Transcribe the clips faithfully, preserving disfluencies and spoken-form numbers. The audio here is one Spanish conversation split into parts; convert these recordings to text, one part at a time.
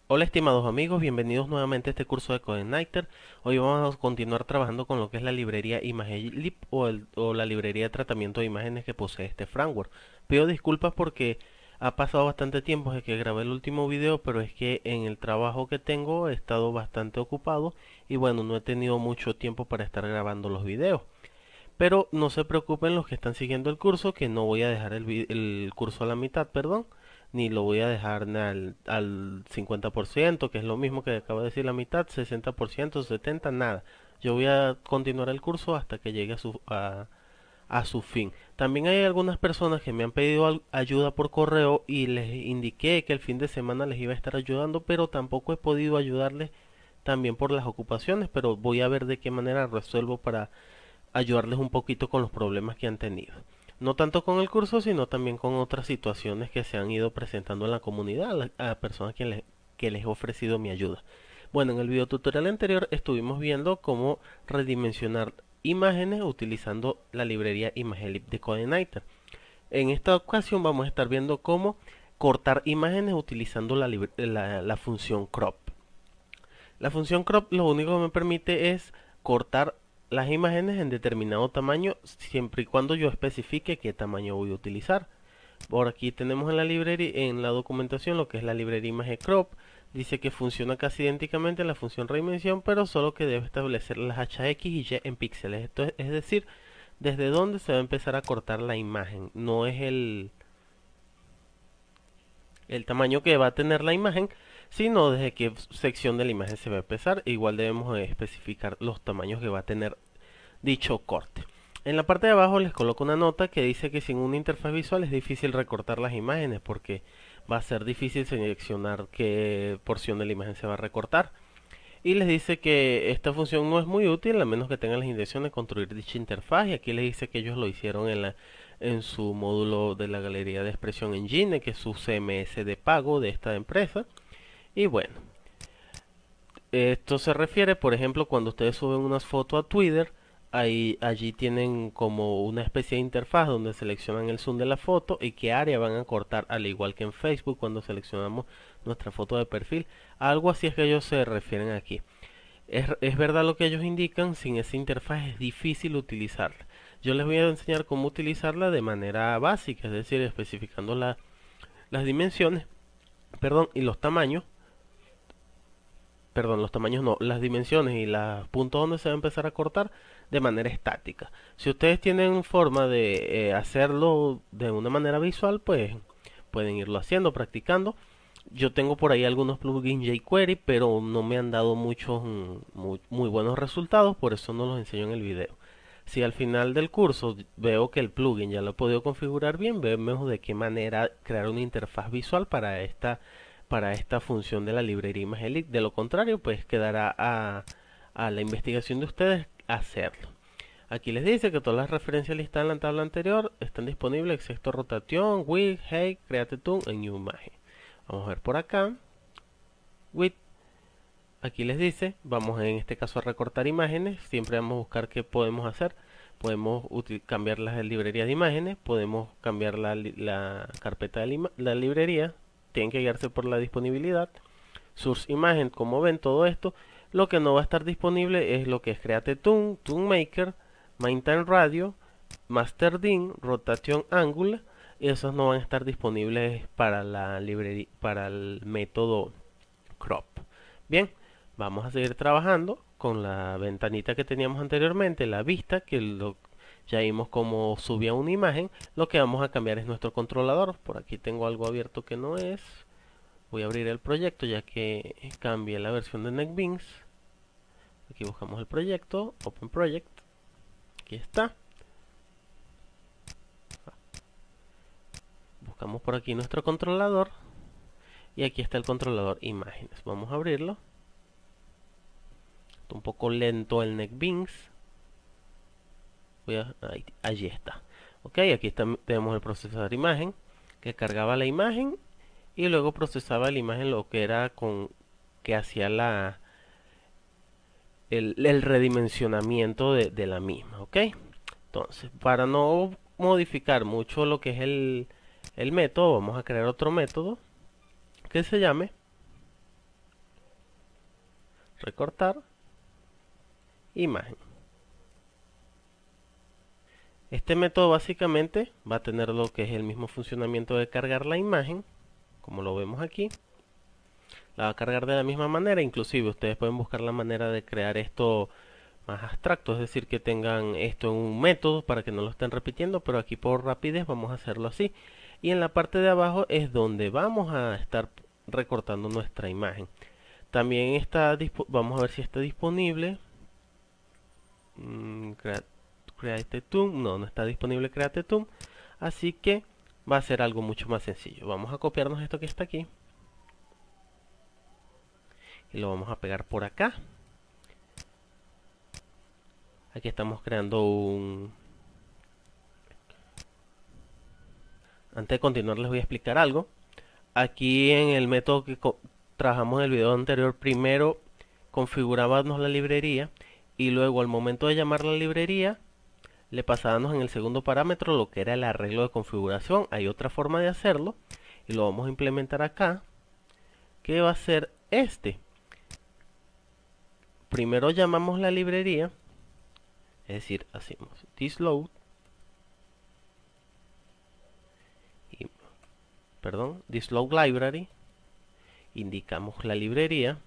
Hola estimados amigos, bienvenidos nuevamente a este curso de CodeIgniter. Hoy vamos a continuar trabajando con lo que es la librería ImageLib o, el- o la librería de tratamiento de imágenes que posee este framework. Pido disculpas porque ha pasado bastante tiempo desde que grabé el último video, pero es que en el trabajo que tengo he estado bastante ocupado y bueno, no he tenido mucho tiempo para estar grabando los videos. Pero no se preocupen los que están siguiendo el curso, que no voy a dejar el, vi- el curso a la mitad, perdón, ni lo voy a dejar al, al cincuenta por ciento, que es lo mismo que acabo de decir, la mitad, sesenta por ciento, setenta por ciento, nada. Yo voy a continuar el curso hasta que llegue a su, a, a su fin. También hay algunas personas que me han pedido al- ayuda por correo y les indiqué que el fin de semana les iba a estar ayudando, pero tampoco he podido ayudarles también por las ocupaciones, pero voy a ver de qué manera resuelvo para ayudarles un poquito con los problemas que han tenido. No tanto con el curso, sino también con otras situaciones que se han ido presentando en la comunidad a, a personas que les, que les he ofrecido mi ayuda. Bueno, en el video tutorial anterior estuvimos viendo cómo redimensionar imágenes utilizando la librería ImageLib de CodeIgniter. En esta ocasión vamos a estar viendo cómo cortar imágenes utilizando la, la, la función crop. La función crop lo único que me permite es cortar las imágenes en determinado tamaño siempre y cuando yo especifique qué tamaño voy a utilizar. Por aquí tenemos en la librería, en la documentación, lo que es la librería image crop. Dice que funciona casi idénticamente a la función redimensión, pero solo que debe establecer las H X y Y en píxeles. Esto es, es decir, desde dónde se va a empezar a cortar la imagen. No es el, el tamaño que va a tener la imagen, sino desde qué sección de la imagen se va a empezar. Igual debemos especificar los tamaños que va a tener dicho corte. En la parte de abajo les coloco una nota que dice que sin una interfaz visual es difícil recortar las imágenes porque va a ser difícil seleccionar qué porción de la imagen se va a recortar. Y les dice que esta función no es muy útil a menos que tengan las intenciones de construir dicha interfaz. Y aquí les dice que ellos lo hicieron en, la, en su módulo de la galería de expresión Engine, que es su C M S de pago de esta empresa. Y bueno, esto se refiere, por ejemplo, cuando ustedes suben unas fotos a Twitter, ahí, allí tienen como una especie de interfaz donde seleccionan el zoom de la foto y qué área van a cortar, al igual que en Facebook cuando seleccionamos nuestra foto de perfil. Algo así es que ellos se refieren aquí. Es, es verdad lo que ellos indican, sin esa interfaz es difícil utilizarla. Yo les voy a enseñar cómo utilizarla de manera básica, es decir, especificando la, las dimensiones, perdón, y los tamaños perdón, los tamaños no, las dimensiones y los puntos donde se va a empezar a cortar de manera estática. Si ustedes tienen forma de eh, hacerlo de una manera visual, pues pueden irlo haciendo, practicando. Yo tengo por ahí algunos plugins jQuery, pero no me han dado muchos mm, muy, muy buenos resultados, por eso no los enseño en el video. Si al final del curso veo que el plugin ya lo he podido configurar bien, vemos de qué manera crear una interfaz visual para esta para esta función de la librería ImageLib. De lo contrario, pues quedará a, a la investigación de ustedes hacerlo. Aquí les dice que todas las referencias listadas en la tabla anterior están disponibles excepto rotación, width, height, create tool y new image. Vamos a ver por acá. Width. Aquí les dice, vamos en este caso a recortar imágenes. Siempre vamos a buscar qué podemos hacer. Podemos cambiar las librerías de imágenes. Podemos cambiar la, la carpeta de la, la librería. Tienen que guiarse por la disponibilidad. Source imagen, como ven todo esto, lo que no va a estar disponible es lo que es Create Toon, Toon Maker, Maintain Radio, Master Din, Rotation Angle, y esos no van a estar disponibles para la librería, para el método crop. Bien, vamos a seguir trabajando con la ventanita que teníamos anteriormente, la vista, que lo, ya vimos cómo subía una imagen. Lo que vamos a cambiar es nuestro controlador. Por aquí tengo algo abierto que no es. Voy a abrir el proyecto ya que cambie la versión de NetBeans. Aquí buscamos el proyecto, Open Project. Aquí está. Buscamos por aquí nuestro controlador. Y aquí está el controlador imágenes. Vamos a abrirlo. Está un poco lento el NetBeans. Voy a, ahí, allí está. Ok, aquí está, tenemos el procesador imagen que cargaba la imagen y luego procesaba la imagen lo que era con que hacía la el, el redimensionamiento de, de la misma, ok. Entonces, para no modificar mucho lo que es el, el método, vamos a crear otro método que se llame recortar, imagen. Este método básicamente va a tener lo que es el mismo funcionamiento de cargar la imagen, como lo vemos aquí. La va a cargar de la misma manera, inclusive ustedes pueden buscar la manera de crear esto más abstracto, es decir, que tengan esto en un método para que no lo estén repitiendo, pero aquí por rapidez vamos a hacerlo así. Y en la parte de abajo es donde vamos a estar recortando nuestra imagen. También está, vamos a ver si está disponible. Mm, Create Tool, no, no está disponible Create Tool, así que va a ser algo mucho más sencillo. Vamos a copiarnos esto que está aquí y lo vamos a pegar por acá. Aquí estamos creando un... Antes de continuar les voy a explicar algo. Aquí en el método que trabajamos en el video anterior, primero configurábamos la librería y luego al momento de llamar la librería le pasábamos en el segundo parámetro lo que era el arreglo de configuración. Hay otra forma de hacerlo y lo vamos a implementar acá, que va a ser este. Primero llamamos la librería, es decir, hacemos thisLoad, y, perdón, thisLoad library, indicamos la librería,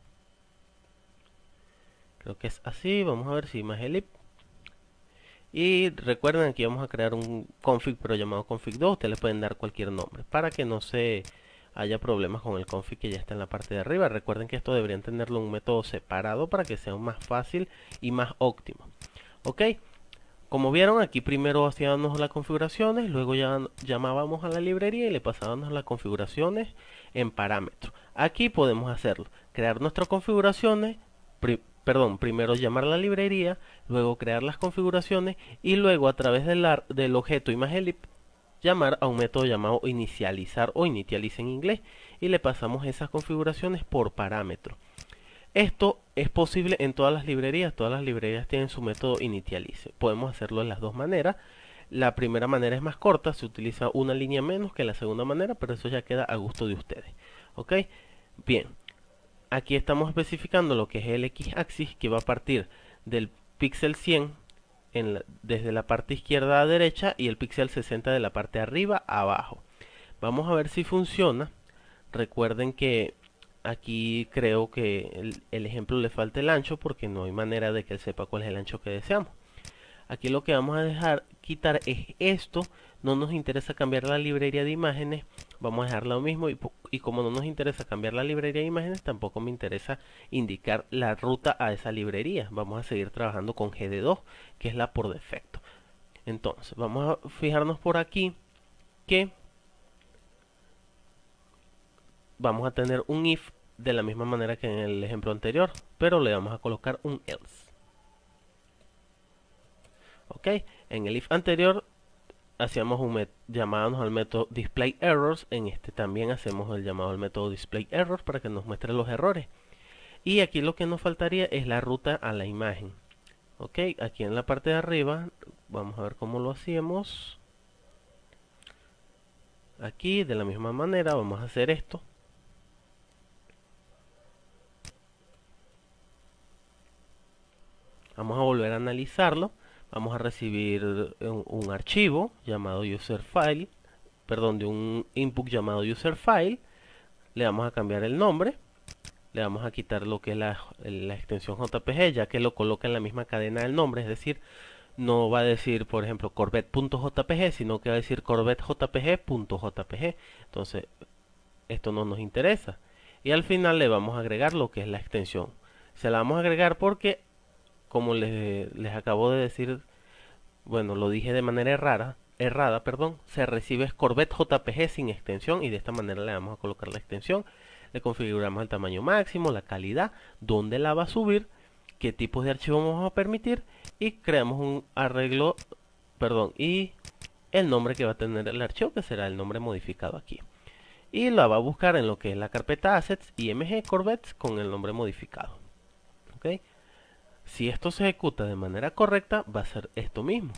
creo que es así, vamos a ver si ImageLib. Y recuerden, aquí vamos a crear un config, pero llamado config dos. Ustedes le pueden dar cualquier nombre para que no se haya problemas con el config que ya está en la parte de arriba. Recuerden que esto deberían tenerlo en un método separado para que sea más fácil y más óptimo. Ok, como vieron, aquí primero hacíamos las configuraciones, luego ya llamábamos a la librería y le pasábamos las configuraciones en parámetros. Aquí podemos hacerlo, crear nuestras configuraciones, perdón, primero llamar la librería, luego crear las configuraciones y luego a través del, del objeto ImageLib llamar a un método llamado inicializar o initialize en inglés y le pasamos esas configuraciones por parámetro. Esto es posible en todas las librerías, todas las librerías tienen su método initialize. Podemos hacerlo de las dos maneras. La primera manera es más corta, se utiliza una línea menos que la segunda manera, pero eso ya queda a gusto de ustedes. Ok, bien. Aquí estamos especificando lo que es el X-axis, que va a partir del píxel cien en la, desde la parte izquierda a derecha y el píxel sesenta de la parte de arriba a abajo. Vamos a ver si funciona. Recuerden que aquí creo que el, el ejemplo le falta el ancho porque no hay manera de que él sepa cuál es el ancho que deseamos. Aquí lo que vamos a dejar quitar es esto. No nos interesa cambiar la librería de imágenes, vamos a dejar lo mismo y, y como no nos interesa cambiar la librería de imágenes, tampoco me interesa indicar la ruta a esa librería. Vamos a seguir trabajando con G D dos, que es la por defecto. Entonces vamos a fijarnos por aquí que vamos a tener un if de la misma manera que en el ejemplo anterior, pero le vamos a colocar un else. Ok, en el if anterior hacíamos un llamado al método displayErrors, en este también hacemos el llamado al método displayErrors para que nos muestre los errores. Y aquí lo que nos faltaría es la ruta a la imagen. Ok, aquí en la parte de arriba vamos a ver cómo lo hacíamos. Aquí de la misma manera vamos a hacer esto. Vamos a volver a analizarlo. Vamos a recibir un, un archivo llamado user file, perdón, de un input llamado user file. Le vamos a cambiar el nombre, le vamos a quitar lo que es la, la extensión J P G, ya que lo coloca en la misma cadena del nombre, es decir, no va a decir, por ejemplo, corvette.jpg, sino que va a decir corvettejpg.jpg. Entonces, esto no nos interesa. Y al final le vamos a agregar lo que es la extensión. Se la vamos a agregar porque, como les, les acabo de decir, bueno, lo dije de manera errada, errada, perdón, se recibe Corvette J P G sin extensión y de esta manera le vamos a colocar la extensión. Le configuramos el tamaño máximo, la calidad, dónde la va a subir, qué tipos de archivo vamos a permitir y creamos un arreglo, perdón, y el nombre que va a tener el archivo, que será el nombre modificado aquí. Y la va a buscar en lo que es la carpeta Assets I M G Corvettes con el nombre modificado. ¿Ok? Si esto se ejecuta de manera correcta, va a ser esto mismo.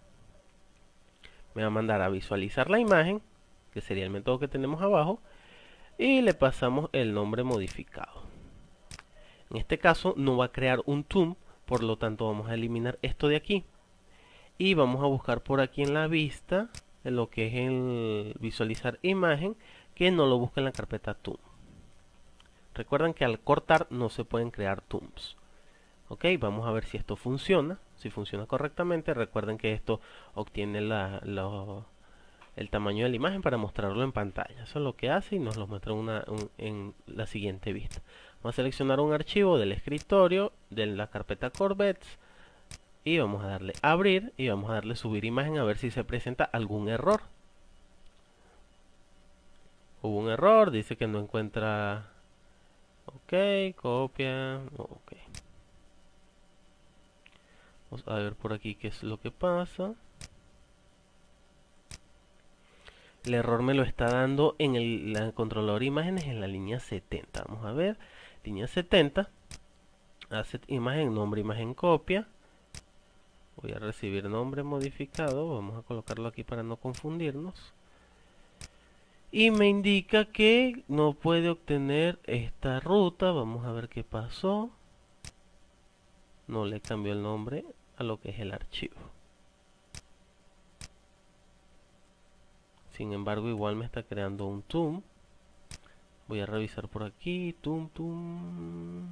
Me va a mandar a visualizar la imagen, que sería el método que tenemos abajo, y le pasamos el nombre modificado. En este caso no va a crear un toom, por lo tanto vamos a eliminar esto de aquí. Y vamos a buscar por aquí en la vista, en lo que es el visualizar imagen, que no lo busque en la carpeta toom. Recuerden que al cortar no se pueden crear tooms. Ok, vamos a ver si esto funciona. Si funciona correctamente, recuerden que esto obtiene la, la, el tamaño de la imagen para mostrarlo en pantalla. Eso es lo que hace y nos lo muestra una, un, en la siguiente vista. Vamos a seleccionar un archivo del escritorio, de la carpeta Corvettes, y vamos a darle abrir y vamos a darle subir imagen a ver si se presenta algún error. Hubo un error, dice que no encuentra. Ok, copia. Ok. Vamos a ver por aquí qué es lo que pasa. El error me lo está dando en el la controlador de imágenes en la línea setenta. Vamos a ver, línea setenta, asset imagen, nombre, imagen, copia. Voy a recibir nombre modificado, vamos a colocarlo aquí para no confundirnos. Y me indica que no puede obtener esta ruta. Vamos a ver qué pasó. No le cambió el nombre a lo que es el archivo. Sin embargo, igual me está creando un toom. Voy a revisar por aquí. Toom, toom.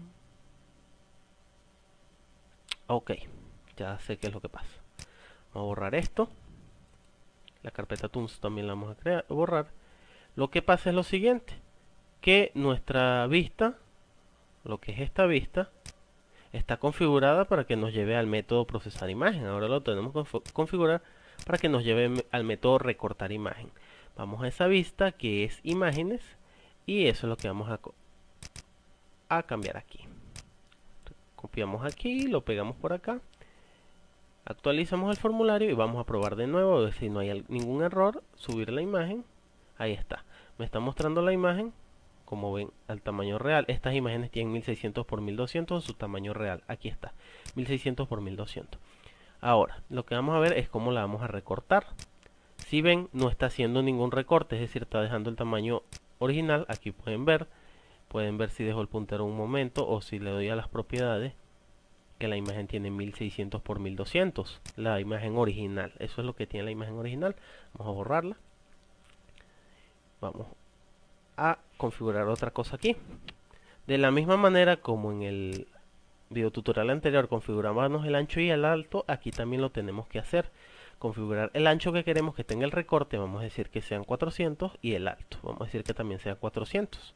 Ok, ya sé qué es lo que pasa. Vamos a borrar esto. La carpeta tooms también la vamos a crear, borrar. Lo que pasa es lo siguiente, que nuestra vista, lo que es esta vista, está configurada para que nos lleve al método procesar imagen. Ahora lo tenemos que configurar para que nos lleve al método recortar imagen. Vamos a esa vista que es imágenes y eso es lo que vamos a, a cambiar aquí. Copiamos aquí, lo pegamos por acá, actualizamos el formulario y vamos a probar de nuevo a ver si no hay ningún error. Subir la imagen. Ahí está, me está mostrando la imagen, como ven, al tamaño real. Estas imágenes tienen mil seiscientos por mil doscientos en su tamaño real. Aquí está, mil seiscientos por mil doscientos. Ahora, lo que vamos a ver es cómo la vamos a recortar. Si ven, no está haciendo ningún recorte, es decir, está dejando el tamaño original. Aquí pueden ver, pueden ver si dejo el puntero un momento o si le doy a las propiedades, que la imagen tiene mil seiscientos por mil doscientos, la imagen original. Eso es lo que tiene la imagen original. Vamos a borrarla. Vamos a configurar otra cosa aquí. De la misma manera como en el video tutorial anterior configuramos el ancho y el alto, aquí también lo tenemos que hacer. Configurar el ancho que queremos que tenga el recorte, vamos a decir que sean cuatrocientos, y el alto, vamos a decir que también sea cuatrocientos.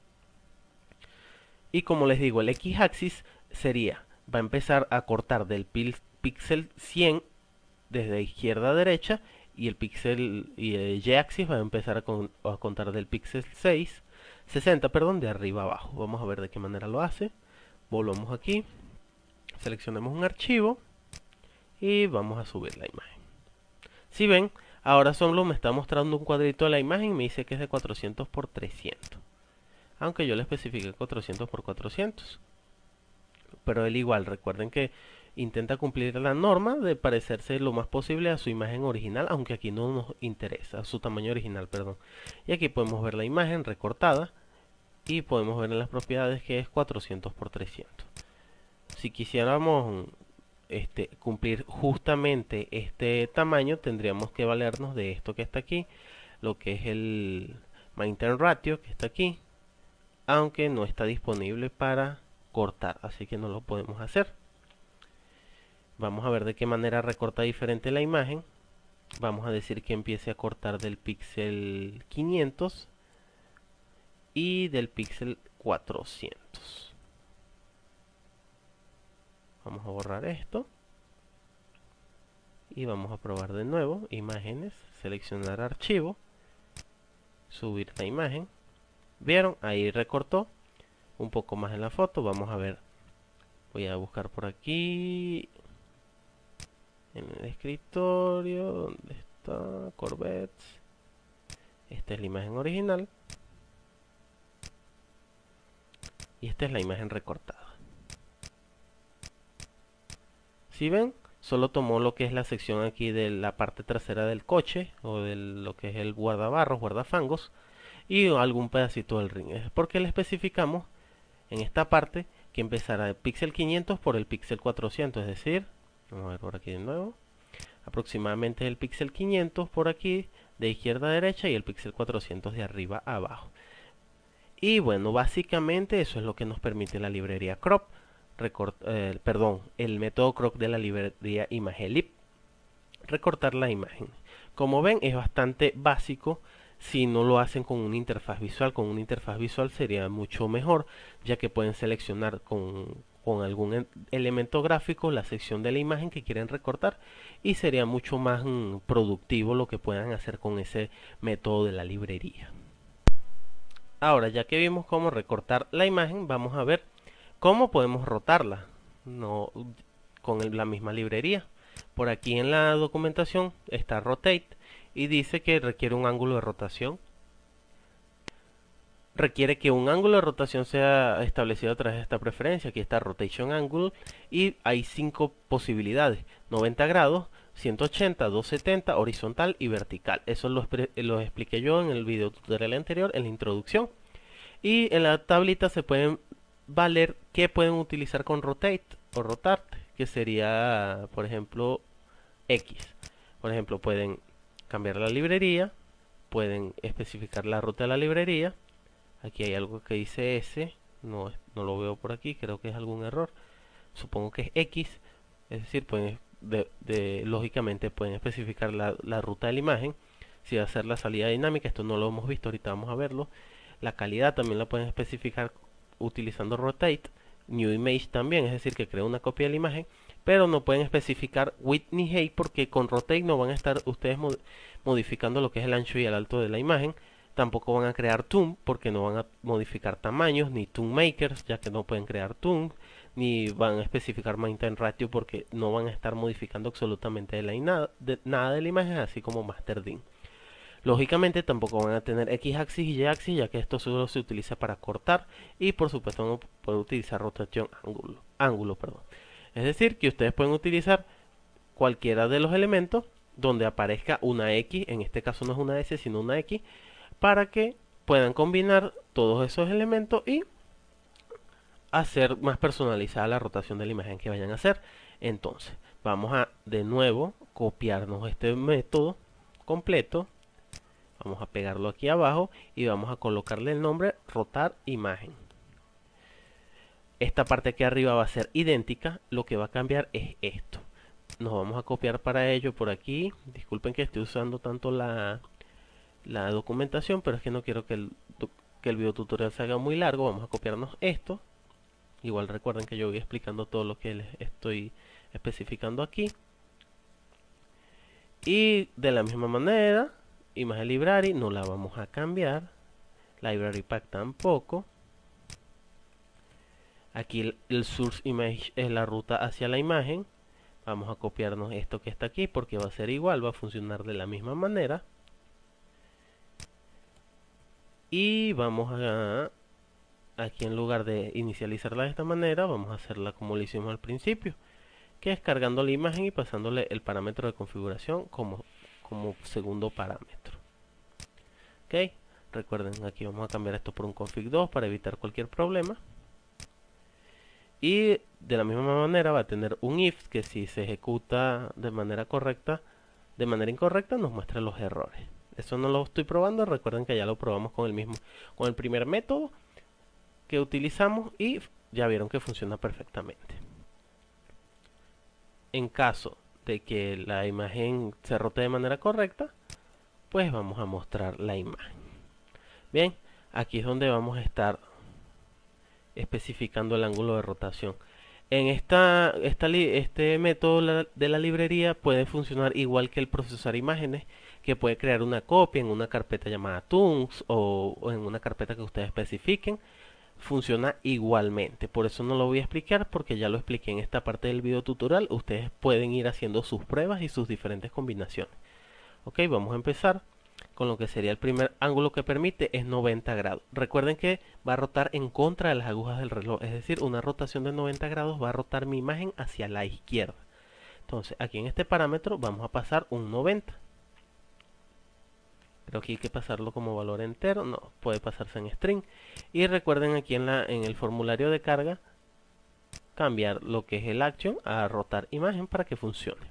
Y como les digo, el X-axis sería, va a empezar a cortar del píxel cien desde izquierda a derecha, y el píxel y el Y-axis va a empezar a, con, a contar del píxel seis, sesenta, perdón, de arriba a abajo. Vamos a ver de qué manera lo hace. Volvamos aquí, seleccionemos un archivo y vamos a subir la imagen. Si ven, ahora solo me está mostrando un cuadrito de la imagen y me dice que es de cuatrocientos por trescientos, aunque yo le especifique cuatrocientos por cuatrocientos. Pero él igual, recuerden que intenta cumplir la norma de parecerse lo más posible a su imagen original, aunque aquí no nos interesa, a su tamaño original, perdón. Y aquí podemos ver la imagen recortada y podemos ver en las propiedades que es cuatrocientos por trescientos. Si quisiéramos este, cumplir justamente este tamaño, tendríamos que valernos de esto que está aquí, lo que es el Maintain Ratio, que está aquí, aunque no está disponible para cortar, así que no lo podemos hacer. Vamos a ver de qué manera recorta diferente la imagen. Vamos a decir que empiece a cortar del píxel quinientos y del píxel cuatrocientos. Vamos a borrar esto y vamos a probar de nuevo. Imágenes, seleccionar archivo, subir la imagen. ¿Vieron? Ahí recortó un poco más en la foto. Vamos a ver, voy a buscar por aquí en el escritorio, ¿dónde está? Corvettes. Esta es la imagen original y esta es la imagen recortada. Si ven, solo tomó lo que es la sección aquí de la parte trasera del coche o de lo que es el guardabarros, guardafangos y algún pedacito del ring. Es porque le especificamos en esta parte que empezara del píxel quinientos por el píxel cuatrocientos, es decir, vamos a ver por aquí de nuevo, aproximadamente el píxel quinientos por aquí de izquierda a derecha y el píxel cuatrocientos de arriba a abajo. Y bueno, básicamente eso es lo que nos permite la librería crop, Recort, eh, perdón, el método crop de la librería ImageLib, recortar la imagen. Como ven, es bastante básico. Si no lo hacen con una interfaz visual, con una interfaz visual sería mucho mejor, ya que pueden seleccionar con, con algún elemento gráfico la sección de la imagen que quieren recortar y sería mucho más mm, productivo lo que puedan hacer con ese método de la librería. Ahora, ya que vimos cómo recortar la imagen, vamos a ver cómo podemos rotarla, no, con el, la misma librería. Por aquí en la documentación está Rotate y dice que requiere un ángulo de rotación. Requiere que un ángulo de rotación sea establecido a través de esta preferencia. Aquí está Rotation Angle y hay cinco posibilidades: noventa grados, ciento ochenta, doscientos setenta, horizontal y vertical. Eso lo, lo expliqué yo en el video tutorial anterior, en la introducción. Y en la tablita se pueden valer que pueden utilizar con Rotate o Rotart, que sería, por ejemplo, X. Por ejemplo, pueden cambiar la librería, pueden especificar la ruta de la librería. Aquí hay algo que dice S, no, no lo veo por aquí, creo que es algún error. Supongo que es X, es decir, pueden, de, de, lógicamente pueden especificar la, la ruta de la imagen. Si va a ser la salida dinámica, esto no lo hemos visto, ahorita vamos a verlo. La calidad también la pueden especificar utilizando Rotate. New Image también, es decir, que crea una copia de la imagen, pero no pueden especificar width ni height porque con Rotate no van a estar ustedes mod modificando lo que es el ancho y el alto de la imagen. Tampoco van a crear toon porque no van a modificar tamaños, ni toon makers, ya que no pueden crear toon, ni van a especificar maintain ratio porque no van a estar modificando absolutamente de la nada, de, nada de la imagen, así como masterdin. Lógicamente tampoco van a tener X-axis y Y-axis, ya que esto solo se utiliza para cortar, y por supuesto no pueden utilizar rotación ángulo, ángulo, perdón. Es decir, que ustedes pueden utilizar cualquiera de los elementos donde aparezca una X, en este caso no es una S sino una X, para que puedan combinar todos esos elementos y hacer más personalizada la rotación de la imagen que vayan a hacer. Entonces, vamos a de nuevo copiarnos este método completo. Vamos a pegarlo aquí abajo y vamos a colocarle el nombre rotar imagen. Esta parte aquí arriba va a ser idéntica, lo que va a cambiar es esto. Nos vamos a copiar para ello por aquí. Disculpen que estoy usando tanto la, la documentación, pero es que no quiero que el, que el video tutorial se haga muy largo. Vamos a copiarnos esto. Igual recuerden que yo voy explicando todo lo que les estoy especificando aquí. Y de la misma manera, Image Library no la vamos a cambiar, Library Pack tampoco. Aquí el, el Source Image es la ruta hacia la imagen. Vamos a copiarnos esto que está aquí porque va a ser igual, va a funcionar de la misma manera. Y vamos a, aquí en lugar de inicializarla de esta manera, vamos a hacerla como lo hicimos al principio, que es cargando la imagen y pasándole el parámetro de configuración como como segundo parámetro. Ok, recuerden, aquí vamos a cambiar esto por un config dos para evitar cualquier problema. Y de la misma manera va a tener un if que si se ejecuta de manera correcta, de manera incorrecta nos muestra los errores. Eso no lo estoy probando, recuerden que ya lo probamos con el mismo, con el primer método que utilizamos y ya vieron que funciona perfectamente. En caso de que la imagen se rote de manera correcta, pues vamos a mostrar la imagen. Bien, aquí es donde vamos a estar especificando el ángulo de rotación. En esta, esta este método de la librería puede funcionar igual que el procesar imágenes, que puede crear una copia en una carpeta llamada toons o, o en una carpeta que ustedes especifiquen. Funciona igualmente, por eso no lo voy a explicar porque ya lo expliqué en esta parte del video tutorial. Ustedes pueden ir haciendo sus pruebas y sus diferentes combinaciones. Ok, vamos a empezar con lo que sería el primer ángulo que permite, es noventa grados. Recuerden que va a rotar en contra de las agujas del reloj, es decir, una rotación de noventa grados va a rotar mi imagen hacia la izquierda. Entonces aquí en este parámetro vamos a pasar un noventa. Creo que hay que pasarlo como valor entero, no, puede pasarse en string. Y recuerden aquí en, la, en el formulario de carga cambiar lo que es el action a rotar imagen para que funcione.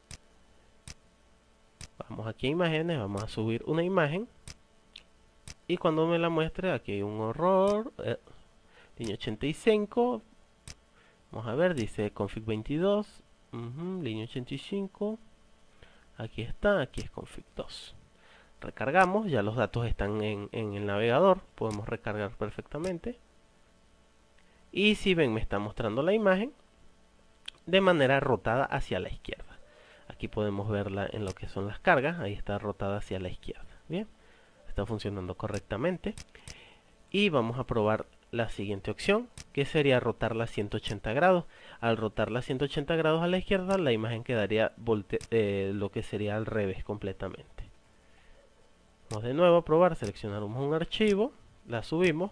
Vamos aquí a imágenes, vamos a subir una imagen. Y cuando me la muestre, aquí hay un error. Eh, línea ochenta y cinco. Vamos a ver, dice config veintidós. Uh-huh, línea ochenta y cinco. Aquí está, aquí es config dos. Recargamos, ya los datos están en, en el navegador. Podemos recargar perfectamente. Y si ven, me está mostrando la imagen de manera rotada hacia la izquierda. Aquí podemos verla en lo que son las cargas. Ahí está rotada hacia la izquierda. Bien, está funcionando correctamente. Y vamos a probar la siguiente opción, que sería rotarla a ciento ochenta grados. Al rotarla a ciento ochenta grados a la izquierda, la imagen quedaría volte eh, lo que sería al revés completamente. Vamos de nuevo a probar, seleccionamos un archivo, la subimos.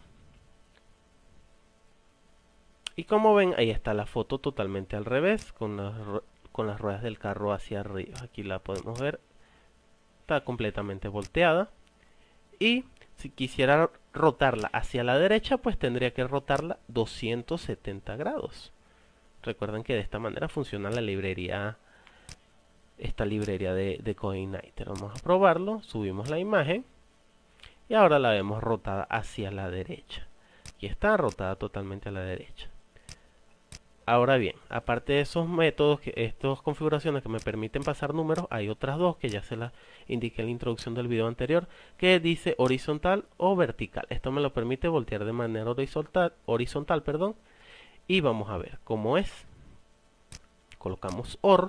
Y como ven, ahí está la foto totalmente al revés, con las, con las ruedas del carro hacia arriba. Aquí la podemos ver, está completamente volteada. Y si quisiera rotarla hacia la derecha, pues tendría que rotarla doscientos setenta grados. Recuerden que de esta manera funciona la librería, esta librería de, de CodeIgniter. Vamos a probarlo, subimos la imagen y ahora la vemos rotada hacia la derecha. Aquí está rotada totalmente a la derecha. Ahora bien, aparte de esos métodos, que, estas configuraciones que me permiten pasar números, hay otras dos que ya se las indiqué en la introducción del video anterior, que dice horizontal o vertical. Esto me lo permite voltear de manera horizontal, horizontal, perdón, y vamos a ver cómo es. Colocamos OR,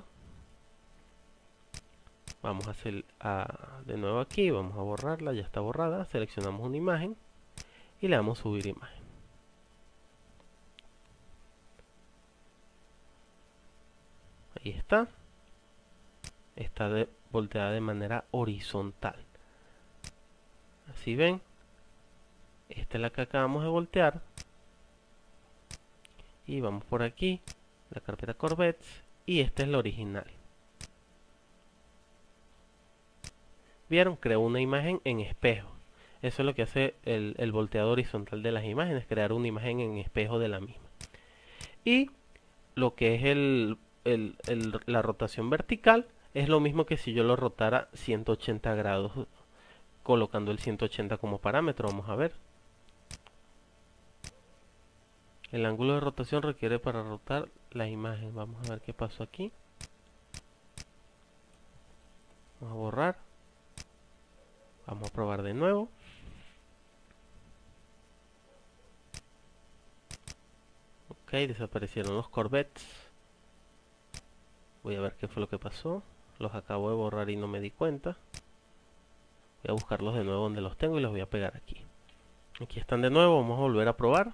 vamos a hacer a, de nuevo aquí, vamos a borrarla, ya está borrada, seleccionamos una imagen y le damos subir imagen. Ahí está. Está de, volteada de manera horizontal. Así ven. Esta es la que acabamos de voltear. Y vamos por aquí. La carpeta Corvettes. Y esta es la original. ¿Vieron? Creó una imagen en espejo. Eso es lo que hace el, el volteado horizontal de las imágenes. Crear una imagen en espejo de la misma. Y lo que es el... El, el, la rotación vertical es lo mismo que si yo lo rotara ciento ochenta grados, colocando el ciento ochenta como parámetro. Vamos a ver. El ángulo de rotación requiere para rotar la imagen. Vamos a ver qué pasó aquí. Vamos a borrar. Vamos a probar de nuevo. Ok, desaparecieron los Corvettes. Voy a ver qué fue lo que pasó. Los acabo de borrar y no me di cuenta. Voy a buscarlos de nuevo donde los tengo y los voy a pegar aquí. Aquí están de nuevo, vamos a volver a probar.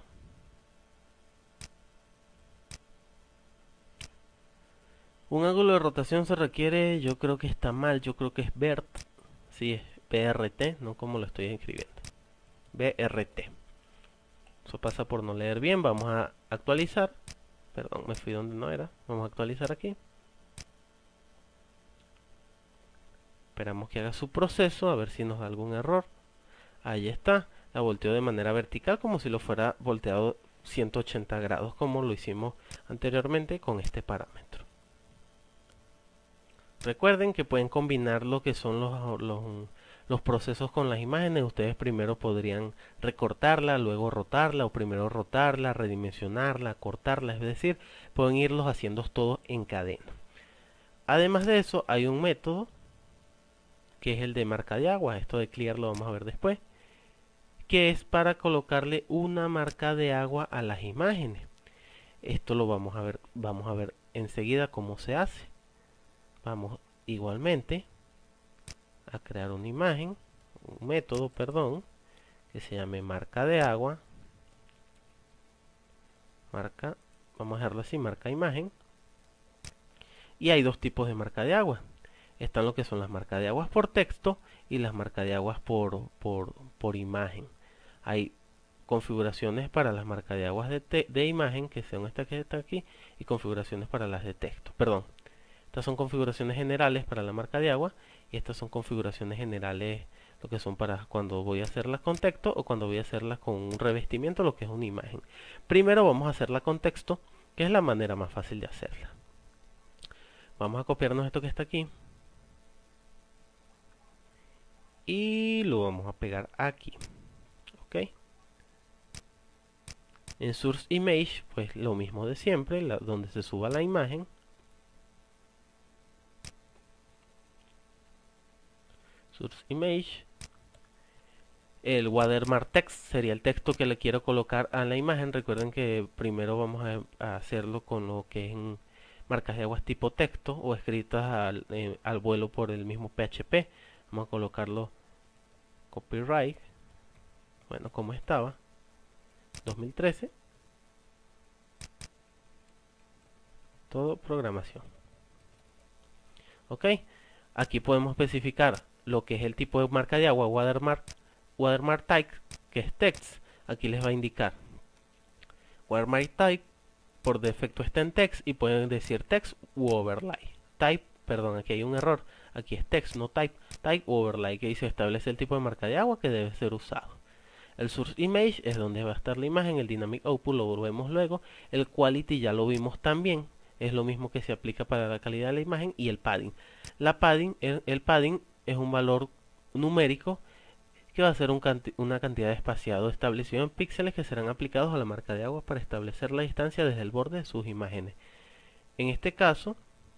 Un ángulo de rotación se requiere, yo creo que está mal, yo creo que es B E R T. Sí, es B R T, no como lo estoy escribiendo. B R T. Eso pasa por no leer bien, vamos a actualizar. Perdón, me fui donde no era. Vamos a actualizar aquí. Esperamos que haga su proceso, a ver si nos da algún error. Ahí está, la volteó de manera vertical como si lo fuera volteado ciento ochenta grados, como lo hicimos anteriormente con este parámetro. Recuerden que pueden combinar lo que son los, los, los procesos con las imágenes. Ustedes primero podrían recortarla, luego rotarla, o primero rotarla, redimensionarla, cortarla, es decir, pueden irlos haciendo todos en cadena. Además de eso, hay un método que es el de marca de agua. Esto de clear lo vamos a ver después, que es para colocarle una marca de agua a las imágenes. Esto lo vamos a ver, vamos a ver enseguida cómo se hace. Vamos igualmente a crear una imagen, un método, perdón, que se llame marca de agua. Marca, vamos a dejarlo así, marca imagen. Y hay dos tipos de marca de agua. Están lo que son las marcas de aguas por texto y las marcas de aguas por, por, por imagen. Hay configuraciones para las marcas de aguas de, te de imagen, que son estas que están aquí, y configuraciones para las de texto. Perdón, estas son configuraciones generales para la marca de agua, y estas son configuraciones generales, lo que son para cuando voy a hacerlas con texto o cuando voy a hacerlas con un revestimiento, lo que es una imagen. Primero vamos a hacerla con texto, que es la manera más fácil de hacerla. Vamos a copiarnos esto que está aquí y lo vamos a pegar aquí. Ok. En Source Image, pues lo mismo de siempre, la, donde se suba la imagen. Source Image. El watermark text sería el texto que le quiero colocar a la imagen. Recuerden que primero vamos a, a hacerlo con lo que es en marcas de aguas tipo texto o escritas al, eh, al vuelo por el mismo P H P. Vamos a colocarlo copyright. Bueno, como estaba. dos mil trece. Todo programación. Ok. Aquí podemos especificar lo que es el tipo de marca de agua, watermark, watermark type, que es text. Aquí les va a indicar watermark type, por defecto está en text y pueden decir text u overlay. Type, perdón, aquí hay un error. Aquí es text, no type. Type u overlay, que dice establece el tipo de marca de agua que debe ser usado. El source image es donde va a estar la imagen. El dynamic output lo vemos luego. El quality ya lo vimos también. Es lo mismo que se aplica para la calidad de la imagen. Y el padding. La padding, el, el padding es un valor numérico que va a ser un canti una cantidad de espaciado establecido en píxeles que serán aplicados a la marca de agua para establecer la distancia desde el borde de sus imágenes. En este caso,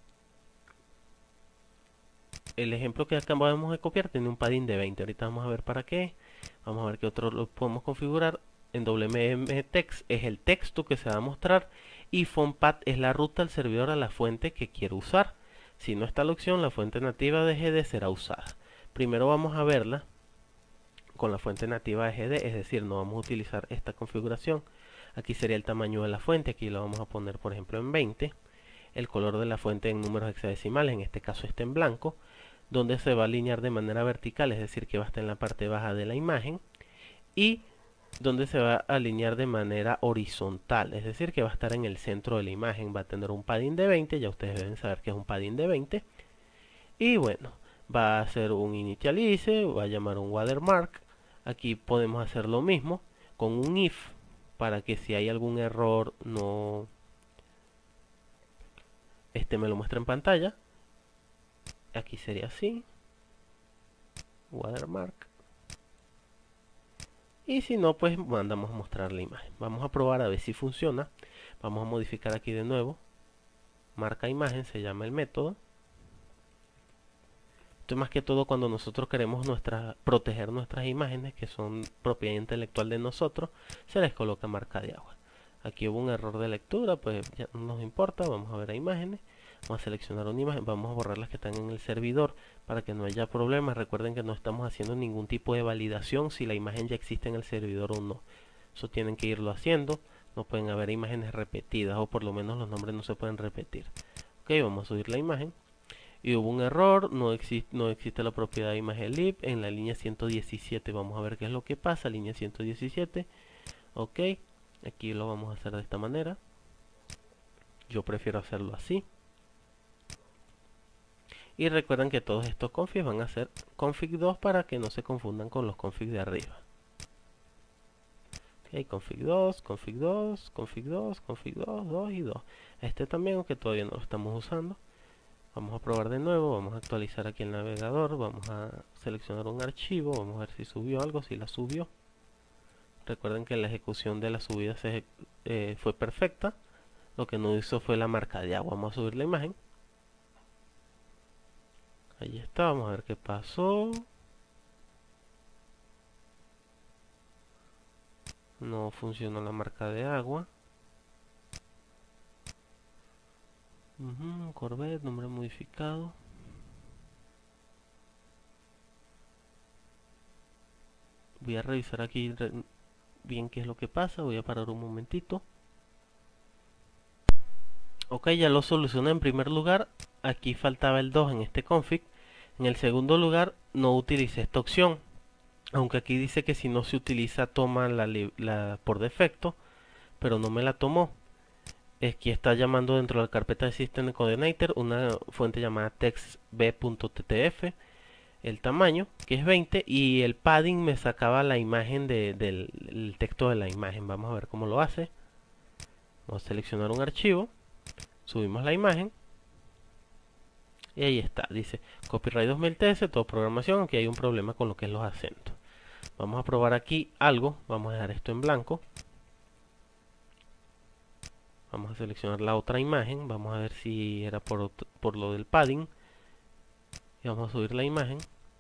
el ejemplo que acabamos de copiar tiene un padding de veinte. Ahorita vamos a ver para qué. Vamos a ver qué otro lo podemos configurar. En W M M text es el texto que se va a mostrar y fontpath es la ruta al servidor a la fuente que quiero usar. Si no está la opción, la fuente nativa de G D será usada. Primero vamos a verla con la fuente nativa de G D, es decir, no vamos a utilizar esta configuración. Aquí sería el tamaño de la fuente, aquí lo vamos a poner por ejemplo en veinte. El color de la fuente en números hexadecimales, en este caso está en blanco. Donde se va a alinear de manera vertical, es decir, que va a estar en la parte baja de la imagen. Y donde se va a alinear de manera horizontal, es decir, que va a estar en el centro de la imagen. Va a tener un padding de veinte, ya ustedes deben saber que es un padding de veinte. Y bueno, va a hacer un initialize, va a llamar un watermark. Aquí podemos hacer lo mismo con un if, para que si hay algún error no este me lo muestra en pantalla. Aquí sería así, watermark, y si no, pues mandamos a mostrar la imagen. Vamos a probar a ver si funciona. Vamos a modificar aquí de nuevo, marca imagen se llama el método. Esto es más que todo cuando nosotros queremos nuestra, proteger nuestras imágenes que son propiedad intelectual de nosotros, se les coloca marca de agua. Aquí hubo un error de lectura, pues ya no nos importa. Vamos a ver a imágenes. Vamos a seleccionar una imagen, vamos a borrar las que están en el servidor para que no haya problemas. Recuerden que no estamos haciendo ningún tipo de validación si la imagen ya existe en el servidor o no. Eso tienen que irlo haciendo. No pueden haber imágenes repetidas, o por lo menos los nombres no se pueden repetir. Ok, vamos a subir la imagen. Y hubo un error, no, existe, no existe la propiedad de imagen lib en la línea ciento diecisiete. Vamos a ver qué es lo que pasa, línea ciento diecisiete. Ok, aquí lo vamos a hacer de esta manera. Yo prefiero hacerlo así. Y recuerden que todos estos configs van a ser config dos para que no se confundan con los configs de arriba. Ok, config dos, config dos, config dos, config dos, dos y dos. Este también, aunque todavía no lo estamos usando. Vamos a probar de nuevo, vamos a actualizar aquí el navegador, vamos a seleccionar un archivo, vamos a ver si subió algo, si la subió. Recuerden que la ejecución de la subida se, eh, fue perfecta. Lo que no hizo fue la marca de agua. Vamos a subir la imagen. Ahí está, vamos a ver qué pasó. No funcionó la marca de agua. Uh-huh, Corvette, nombre modificado. Voy a revisar aquí re bien qué es lo que pasa. Voy a parar un momentito. Ok, ya lo solucioné. En primer lugar, aquí faltaba el dos en este config. En el segundo lugar, no utilicé esta opción. Aunque aquí dice que si no se utiliza, toma la, la por defecto. Pero no me la tomó. Aquí está llamando dentro de la carpeta de System Coordinator una fuente llamada textb.ttf. El tamaño, que es veinte. Y el padding me sacaba la imagen de, del el texto de la imagen. Vamos a ver cómo lo hace. Vamos a seleccionar un archivo, subimos la imagen y ahí está, dice Copyright dos mil trece, todo programación. Aquí hay un problema con lo que es los acentos. Vamos a probar aquí algo, vamos a dejar esto en blanco. Vamos a seleccionar la otra imagen, vamos a ver si era por, por lo del padding. Y vamos a subir la imagen.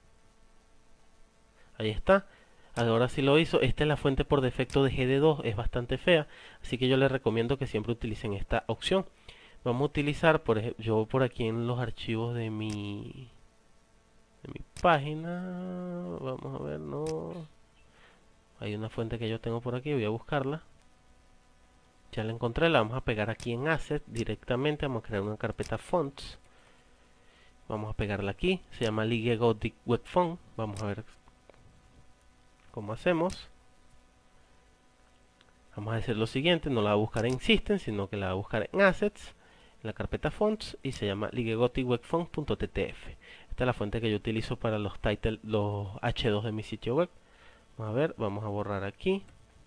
Ahí está. Ahora sí lo hizo. Esta es la fuente por defecto de G D dos, es bastante fea, así que yo les recomiendo que siempre utilicen esta opción. Vamos a utilizar, por ejemplo, yo por aquí en los archivos de mi de mi página, vamos a ver, no, hay una fuente que yo tengo por aquí, voy a buscarla. Ya la encontré, la vamos a pegar aquí en Asset directamente, vamos a crear una carpeta Fonts. Vamos a pegarla aquí, se llama Ligue Gothic Web Font. Vamos a ver cómo hacemos. Vamos a hacer lo siguiente, no la va a buscar en System, sino que la va a buscar en Assets, en la carpeta Fonts, y se llama Ligue Gothic Web Font punto t t f. Esta es la fuente que yo utilizo para los title, los H dos de mi sitio web. Vamos a ver, vamos a borrar aquí.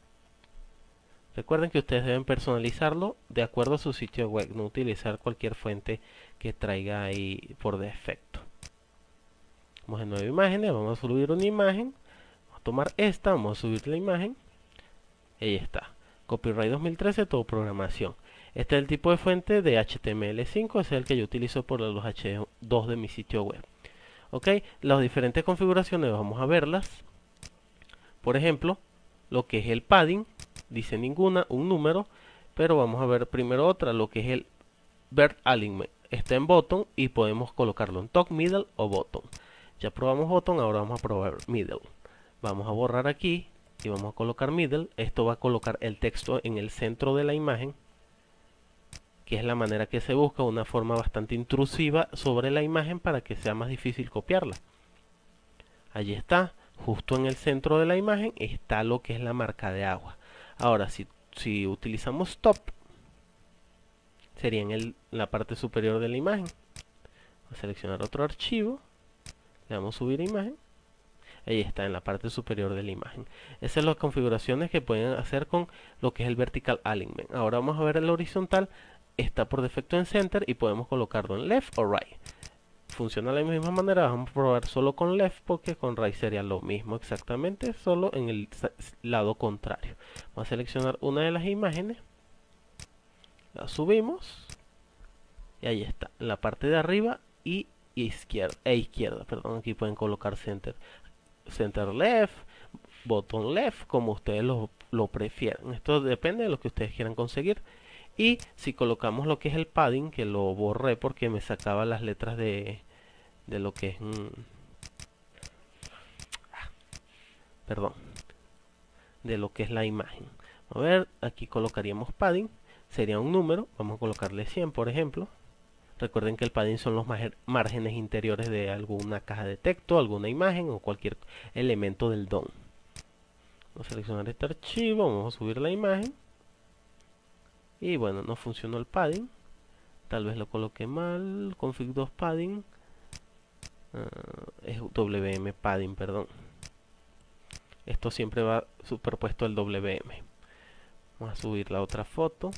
Recuerden que ustedes deben personalizarlo de acuerdo a su sitio web, no utilizar cualquier fuente que traiga ahí por defecto. Vamos a nueva imágenes, vamos a subir una imagen, vamos a tomar esta, vamos a subir la imagen, ahí está, Copyright dos mil trece, todo programación. Este es el tipo de fuente de H T M L cinco, ese es el que yo utilizo por los H dos de mi sitio web. Ok, las diferentes configuraciones vamos a verlas. Por ejemplo, lo que es el padding, dice ninguna, un número, pero vamos a ver primero otra, lo que es el Vert Alignment. Está en bottom y podemos colocarlo en top, middle o bottom. Ya probamos bottom, ahora vamos a probar middle. Vamos a borrar aquí y vamos a colocar middle. Esto va a colocar el texto en el centro de la imagen, que es la manera que se busca, una forma bastante intrusiva sobre la imagen para que sea más difícil copiarla. Allí está, justo en el centro de la imagen está lo que es la marca de agua. Ahora, si, si utilizamos top, sería en el, la parte superior de la imagen. Vamos a seleccionar otro archivo, le damos subir imagen, ahí está en la parte superior de la imagen. Esas son las configuraciones que pueden hacer con lo que es el Vertical Alignment. Ahora vamos a ver el horizontal, está por defecto en center y podemos colocarlo en left o right. Funciona de la misma manera, vamos a probar solo con left porque con right sería lo mismo exactamente, solo en el lado contrario. Vamos a seleccionar una de las imágenes, la subimos y ahí está, en la parte de arriba y izquierda, e izquierda, perdón, aquí pueden colocar center, center left, bottom left, como ustedes lo, lo prefieran. Esto depende de lo que ustedes quieran conseguir. Y si colocamos lo que es el padding, que lo borré porque me sacaba las letras de, de lo que es... Mmm, perdón. De lo que es la imagen. A ver, aquí colocaríamos padding. Sería un número. Vamos a colocarle cien, por ejemplo. Recuerden que el padding son los márgenes interiores de alguna caja de texto, alguna imagen o cualquier elemento del D O M. Vamos a seleccionar este archivo. Vamos a subir la imagen. Y bueno, no funcionó el padding. Tal vez lo coloqué mal. Config dos padding. Uh, es W M padding, perdón. Esto siempre va superpuesto al W M. Vamos a subir la otra foto.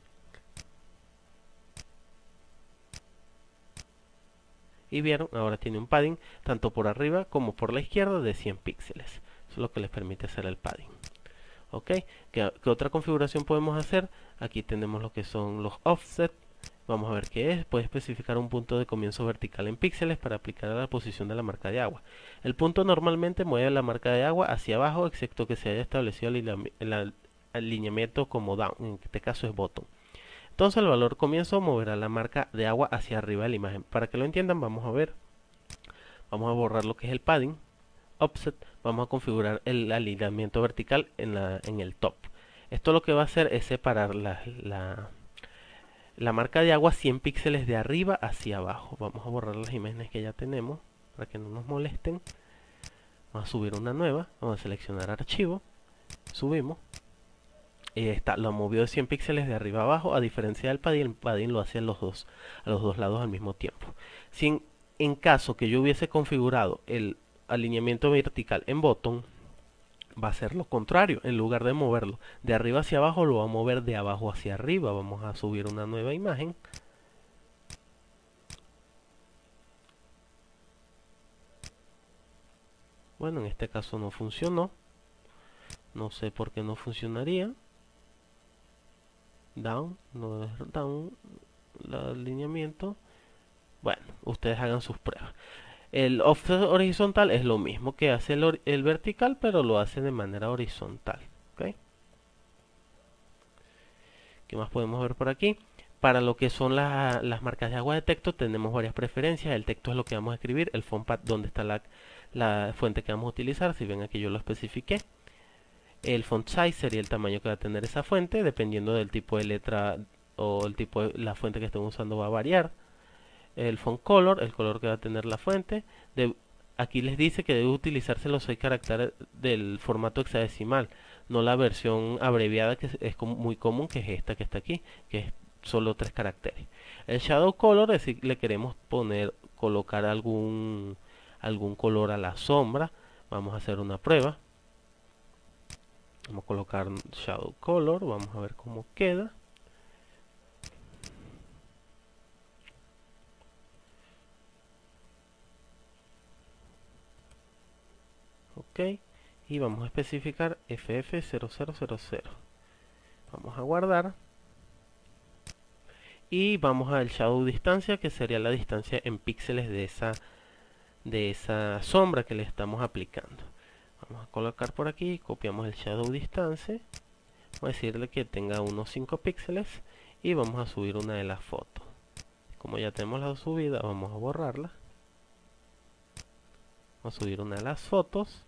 Y vieron, ahora tiene un padding tanto por arriba como por la izquierda de cien píxeles. Eso es lo que les permite hacer el padding. Ok, ¿Qué, ¿qué otra configuración podemos hacer? Aquí tenemos lo que son los offset. Vamos a ver qué es. Puede especificar un punto de comienzo vertical en píxeles para aplicar a la posición de la marca de agua. El punto normalmente mueve la marca de agua hacia abajo, excepto que se haya establecido el, el alineamiento como down. En este caso es bottom. Entonces el valor comienzo moverá la marca de agua hacia arriba de la imagen. Para que lo entiendan, vamos a ver. Vamos a borrar lo que es el padding. Offset, vamos a configurar el alineamiento vertical en, la, en el top. Esto lo que va a hacer es separar la, la, la marca de agua cien píxeles de arriba hacia abajo. Vamos a borrar las imágenes que ya tenemos para que no nos molesten. Vamos a subir una nueva, vamos a seleccionar archivo, subimos. Y está, lo movió de cien píxeles de arriba a abajo, a diferencia del padding, el padding lo hace a los dos, a los dos lados al mismo tiempo. Si en, en caso que yo hubiese configurado el alineamiento vertical en bottom, va a ser lo contrario. En lugar de moverlo de arriba hacia abajo, lo va a mover de abajo hacia arriba. Vamos a subir una nueva imagen. Bueno, en este caso no funcionó. No sé por qué no funcionaría. Down, no es down el alineamiento. Bueno, ustedes hagan sus pruebas. El offset horizontal es lo mismo que hace el, el vertical, pero lo hace de manera horizontal. ¿Okay? ¿Qué más podemos ver por aquí? Para lo que son la, las marcas de agua de texto tenemos varias preferencias. El texto es lo que vamos a escribir, el font pad donde está la, la fuente que vamos a utilizar. Si ven aquí yo lo especifiqué. El font size sería el tamaño que va a tener esa fuente, dependiendo del tipo de letra o el tipo de la fuente que estén usando va a variar. El font color, el color que va a tener la fuente. De, aquí les dice que debe utilizarse los seis caracteres del formato hexadecimal, no la versión abreviada que es muy común, que es esta que está aquí, que es solo tres caracteres. El shadow color es si le queremos poner, colocar algún, algún color a la sombra. Vamos a hacer una prueba. Vamos a colocar shadow color, vamos a ver cómo queda. Ok, y vamos a especificar F F cero cero cero cero. Vamos a guardar. Y vamos al shadow distancia, que sería la distancia en píxeles de esa, de esa sombra que le estamos aplicando. Vamos a colocar por aquí, copiamos el shadow distance. Vamos a decirle que tenga unos cinco píxeles y vamos a subir una de las fotos. Como ya tenemos la subida, vamos a borrarla. Vamos a subir una de las fotos.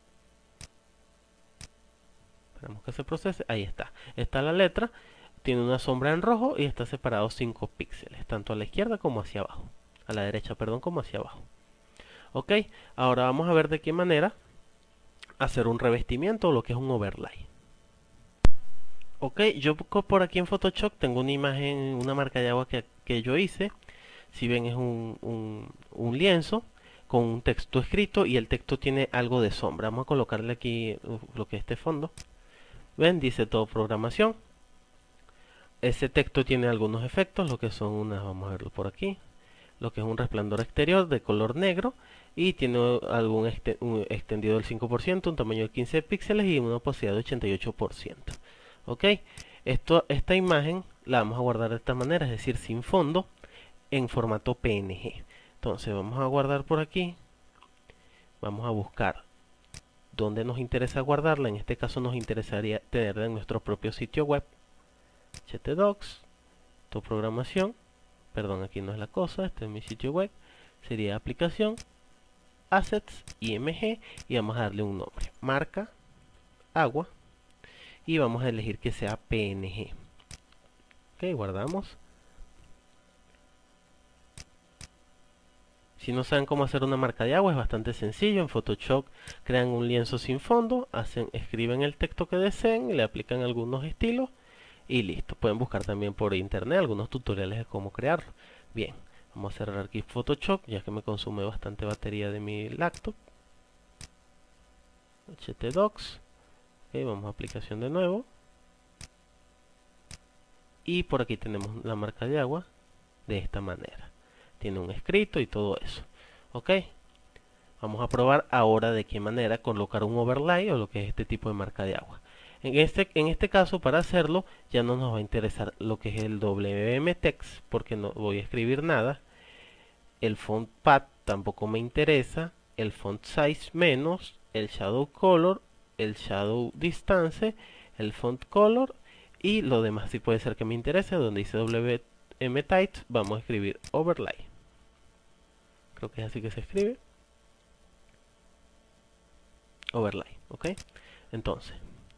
Esperamos que se procese. Ahí está. Está la letra. Tiene una sombra en rojo y está separado cinco píxeles, tanto a la izquierda como hacia abajo. A la derecha, perdón, como hacia abajo. Ok, ahora vamos a ver de qué manera hacer un revestimiento o lo que es un overlay. Ok, yo por aquí en Photoshop tengo una imagen, una marca de agua que, que yo hice. Si ven, es un, un, un lienzo con un texto escrito y el texto tiene algo de sombra. Vamos a colocarle aquí lo que es este fondo. Ven, dice todo programación. Ese texto tiene algunos efectos, lo que son unas, vamos a verlo por aquí, lo que es un resplandor exterior de color negro y tiene algún este, un extendido del cinco por ciento, un tamaño de quince píxeles y una opacidad de ochenta y ocho por ciento. Ok, esto, esta imagen la vamos a guardar de esta manera, es decir, sin fondo, en formato P N G. Entonces vamos a guardar por aquí, vamos a buscar dónde nos interesa guardarla. En este caso nos interesaría tenerla en nuestro propio sitio web. htdocs, tu programación, perdón, aquí no es la cosa, este es mi sitio web, sería aplicación, assets, img, y vamos a darle un nombre, marca, agua, y vamos a elegir que sea P N G. Ok, guardamos. Si no saben cómo hacer una marca de agua, es bastante sencillo. En Photoshop crean un lienzo sin fondo, hacen, escriben el texto que deseen, le aplican algunos estilos y listo. Pueden buscar también por internet algunos tutoriales de cómo crearlo. Bien, vamos a cerrar aquí Photoshop, ya que me consume bastante batería de mi laptop. htdocs. Okay, vamos a aplicación de nuevo. Y por aquí tenemos la marca de agua de esta manera. Tiene un escrito y todo eso. Ok, vamos a probar ahora de qué manera colocar un overlay o lo que es este tipo de marca de agua. En este, en este caso, para hacerlo ya no nos va a interesar lo que es el W M Text, porque no voy a escribir nada. El font pad tampoco me interesa. El font size menos. El shadow color. El shadow distance. El font color. Y lo demás sí puede ser que me interese. Donde dice W M Text, vamos a escribir overlay. Creo que es así que se escribe. Overlay, ok. Entonces,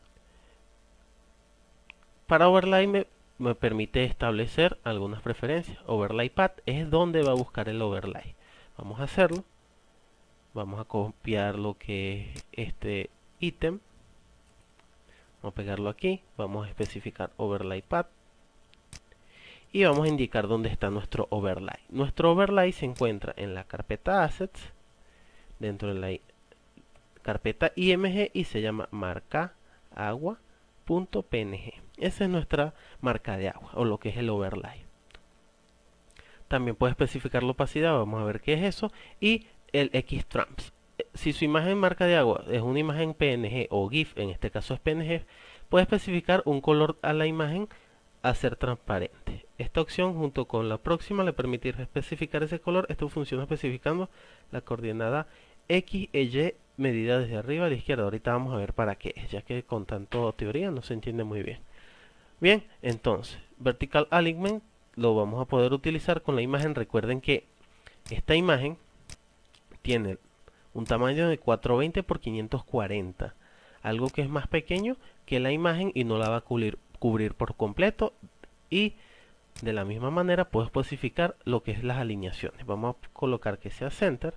para overlay me, me permite establecer algunas preferencias. Overlay path es donde va a buscar el overlay. Vamos a hacerlo. Vamos a copiar lo que es este ítem. Vamos a pegarlo aquí. Vamos a especificar overlay path. Y vamos a indicar dónde está nuestro overlay. Nuestro overlay se encuentra en la carpeta Assets, dentro de la carpeta I M G y se llama marca agua.png. Esa es nuestra marca de agua o lo que es el overlay. También puede especificar la opacidad, vamos a ver qué es eso, y el X-Trans. Si su imagen marca de agua es una imagen P N G o GIF, en este caso es P N G, puede especificar un color a la imagen a ser transparente. Esta opción junto con la próxima le permitirá especificar ese color. Esto funciona especificando la coordenada X e Y medida desde arriba a la izquierda. Ahorita vamos a ver para qué es, ya que con tanto teoría no se entiende muy bien. Bien, entonces, Vertical Alignment lo vamos a poder utilizar con la imagen. Recuerden que esta imagen tiene un tamaño de cuatrocientos veinte por quinientos cuarenta, algo que es más pequeño que la imagen y no la va a cubrir, cubrir por completo. Y de la misma manera puedo especificar lo que es las alineaciones. Vamos a colocar que sea center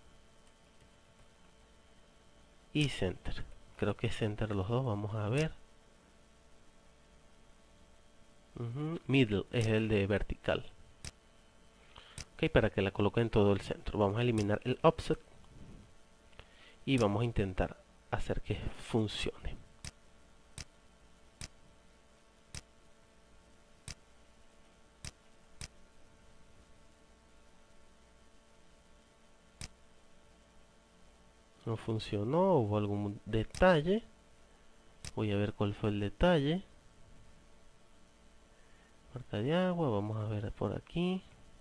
y center. Creo que es center los dos, vamos a ver. Uh-huh. Middle es el de vertical. Ok, para que la coloque en todo el centro. Vamos a eliminar el offset y vamos a intentar hacer que funcione. No funcionó, hubo algún detalle. Voy a ver cuál fue el detalle. Marca de agua, vamos a ver por aquí.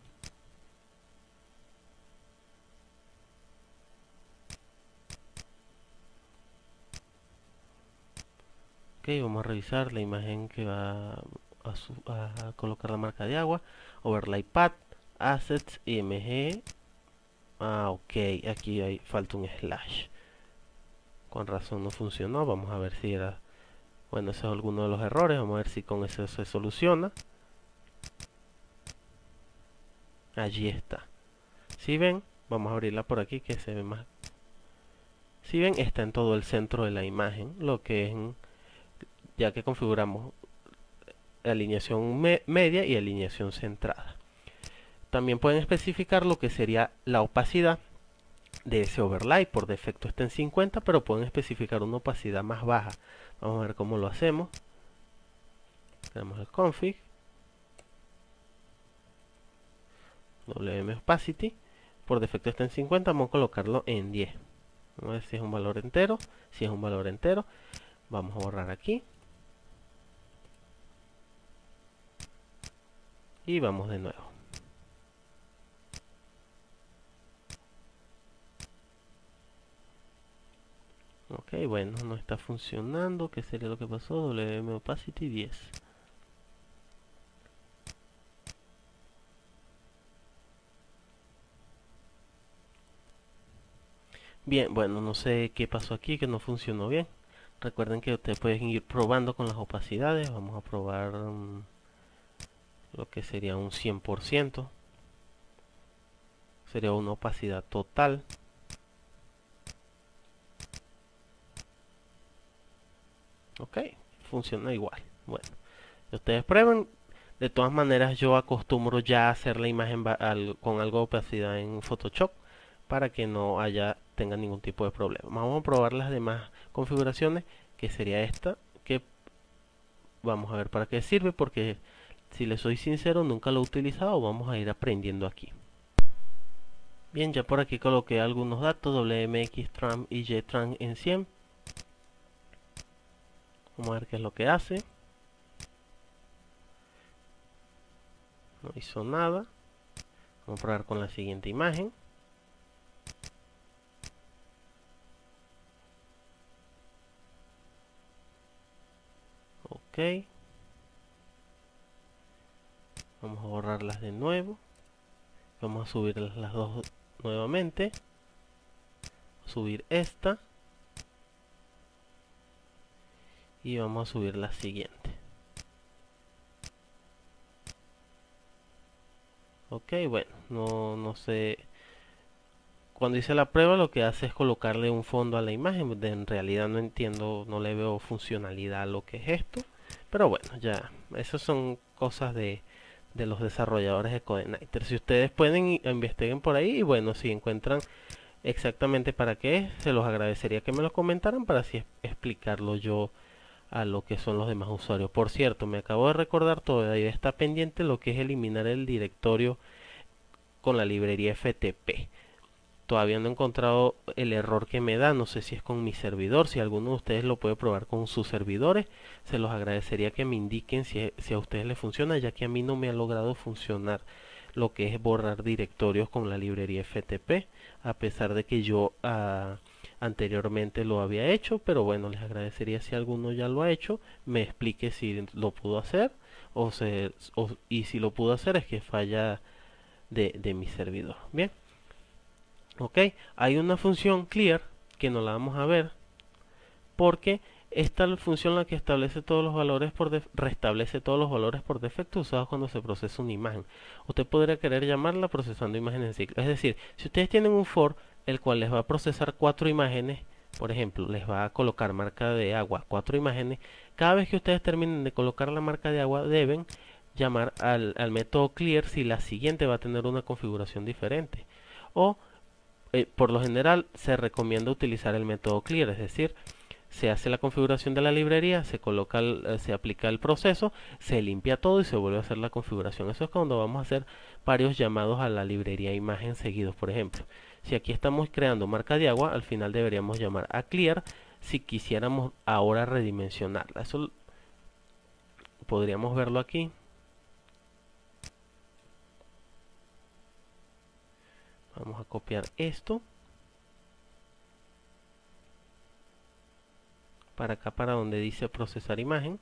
Ok, vamos a revisar la imagen que va a, su, a colocar la marca de agua. Overlay Path, Assets, I M G. Ah, ok, aquí hay, falta un slash. Con razón no funcionó. Vamos a ver si era... Bueno, ese es alguno de los errores. Vamos a ver si con eso se soluciona. Allí está. Si ven, vamos a abrirla por aquí que se ve más. Si ven, está en todo el centro de la imagen. Lo que es, ya que configuramos alineación me media y alineación centrada. También pueden especificar lo que sería la opacidad de ese overlay. Por defecto está en cincuenta, pero pueden especificar una opacidad más baja. Vamos a ver cómo lo hacemos. Tenemos el config, W M opacity, por defecto está en cincuenta, vamos a colocarlo en diez. Vamos a ver si es un valor entero. Si es un valor entero, vamos a borrar aquí y vamos de nuevo. Ok, bueno, no está funcionando. ¿Qué sería lo que pasó? W M opacity diez. Bien, bueno, no sé qué pasó aquí, que no funcionó bien. Recuerden que ustedes pueden ir probando con las opacidades. Vamos a probar um, lo que sería un cien por ciento. Sería una opacidad total. Ok, funciona igual. Bueno, ustedes prueben. De todas maneras, yo acostumbro ya a hacer la imagen al, con algo de opacidad en Photoshop para que no haya tenga ningún tipo de problema. Vamos a probar las demás configuraciones, que sería esta, que vamos a ver para qué sirve, porque si les soy sincero nunca lo he utilizado. Vamos a ir aprendiendo aquí. Bien, ya por aquí coloqué algunos datos, W M X Tran y Y Tran en cien. Vamos a ver qué es lo que hace. No hizo nada. Vamos a probar con la siguiente imagen. Ok. Vamos a borrarlas de nuevo. Vamos a subir las dos nuevamente. Subir esta. Y vamos a subir la siguiente. Ok, bueno, no, no sé. Cuando hice la prueba lo que hace es colocarle un fondo a la imagen. En realidad no entiendo, no le veo funcionalidad a lo que es esto. Pero bueno, ya, esas son cosas de, de los desarrolladores de CodeIgniter. Si ustedes pueden, investiguen por ahí y bueno, si encuentran exactamente para qué es, se los agradecería que me lo comentaran para así explicarlo yo a lo que son los demás usuarios. Por cierto, me acabo de recordar, todavía está pendiente lo que es eliminar el directorio con la librería F T P. Todavía no he encontrado el error que me da, no sé si es con mi servidor, si alguno de ustedes lo puede probar con sus servidores, se los agradecería que me indiquen si, si a ustedes les funciona, ya que a mí no me ha logrado funcionar lo que es borrar directorios con la librería F T P, a pesar de que yo uh, anteriormente lo había hecho, pero bueno, les agradecería si alguno ya lo ha hecho, me explique si lo pudo hacer, o, se, o y si lo pudo hacer es que falla de, de mi servidor. Bien. Ok, hay una función clear que no la vamos a ver porque esta función la que establece todos los valores por restablece todos los valores por defecto usados cuando se procesa una imagen. Usted podría querer llamarla procesando imágenes en ciclo. Es decir, si ustedes tienen un for el cual les va a procesar cuatro imágenes, por ejemplo, les va a colocar marca de agua, cuatro imágenes, cada vez que ustedes terminen de colocar la marca de agua deben llamar al, al método clear si la siguiente va a tener una configuración diferente. O Eh, por lo general se recomienda utilizar el método clear, es decir, se hace la configuración de la librería, se coloca, el, eh, se aplica el proceso, se limpia todo y se vuelve a hacer la configuración. Eso es cuando vamos a hacer varios llamados a la librería imagen seguidos. Por ejemplo, si aquí estamos creando marca de agua, al final deberíamos llamar a clear si quisiéramos ahora redimensionarla. Eso podríamos verlo aquí. Vamos a copiar esto para acá, para donde dice procesar imagen.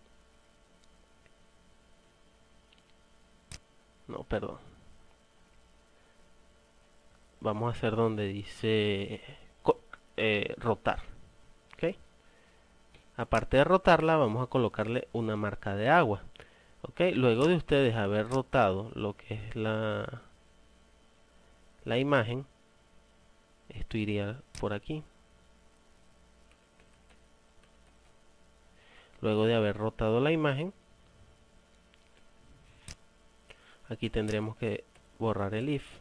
No, perdón. Vamos a hacer donde dice eh, rotar. ¿Ok? Aparte de rotarla, vamos a colocarle una marca de agua. ¿Ok? Luego de ustedes haber rotado lo que es la... la imagen, esto iría por aquí. Luego de haber rotado la imagen, aquí tendremos que borrar el if.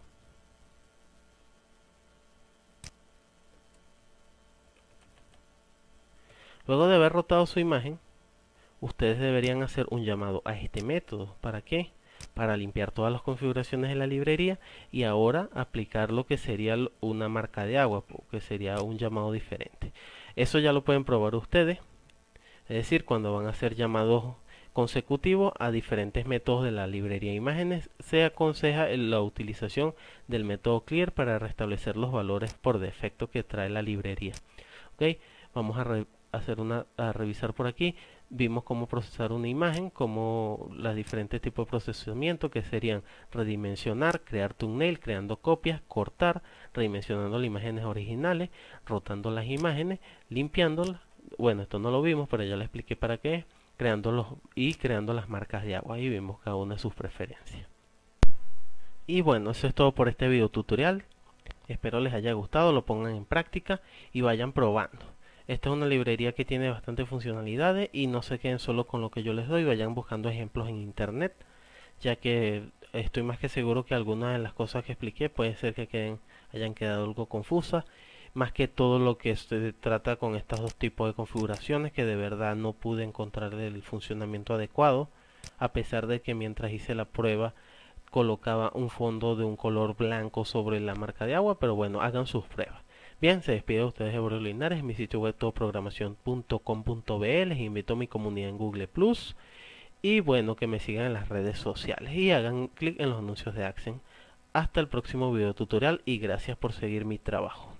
Luego de haber rotado su imagen, ustedes deberían hacer un llamado a este método. ¿Para qué? Para limpiar todas las configuraciones de la librería y ahora aplicar lo que sería una marca de agua, que sería un llamado diferente. Eso ya lo pueden probar ustedes, es decir, cuando van a hacer llamados consecutivos a diferentes métodos de la librería de imágenes, se aconseja la utilización del método clear para restablecer los valores por defecto que trae la librería. ¿Ok? Vamos a re hacer una a revisar por aquí. Vimos cómo procesar una imagen, como los diferentes tipos de procesamiento que serían redimensionar, crear thumbnail, creando copias, cortar, redimensionando las imágenes originales, rotando las imágenes, limpiándolas. Bueno, esto no lo vimos, pero ya le expliqué para qué, creando los y creando las marcas de agua. Ahí vimos cada una de sus preferencias. Y bueno, eso es todo por este video tutorial. Espero les haya gustado, lo pongan en práctica y vayan probando. Esta es una librería que tiene bastantes funcionalidades y no se queden solo con lo que yo les doy, vayan buscando ejemplos en internet, ya que estoy más que seguro que algunas de las cosas que expliqué puede ser que queden, hayan quedado algo confusas, más que todo lo que se trata con estos dos tipos de configuraciones que de verdad no pude encontrar el funcionamiento adecuado, a pesar de que mientras hice la prueba colocaba un fondo de un color blanco sobre la marca de agua, pero bueno, hagan sus pruebas. Bien, se despide de ustedes Evorio Linares, en mi sitio web todo programación punto com punto be. Les invito a mi comunidad en Google Plus. Y bueno, que me sigan en las redes sociales y hagan clic en los anuncios de Accent. Hasta el próximo video tutorial y gracias por seguir mi trabajo.